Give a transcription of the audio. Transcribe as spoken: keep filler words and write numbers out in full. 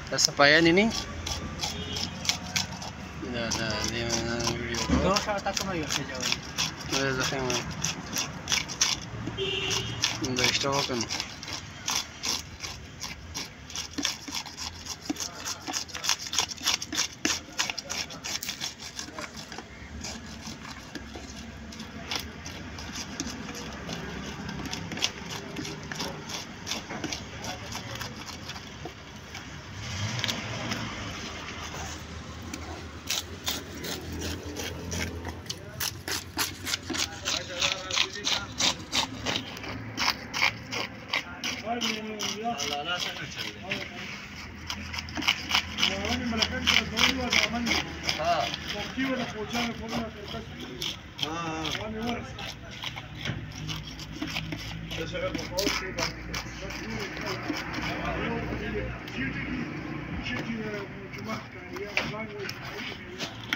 Sasapayan ini. Dah dah dia video ko. Doon sa atas tumayo sa Jawan. Ada zakhin. Bunda iştahal kan. لا لا تنسى وانا ملكان كده ولا عملنا اه توكي ولا فوجان فوجان في اه وانا ورث ده شغال مفعول كده شيء شيء جماعه كان يا والله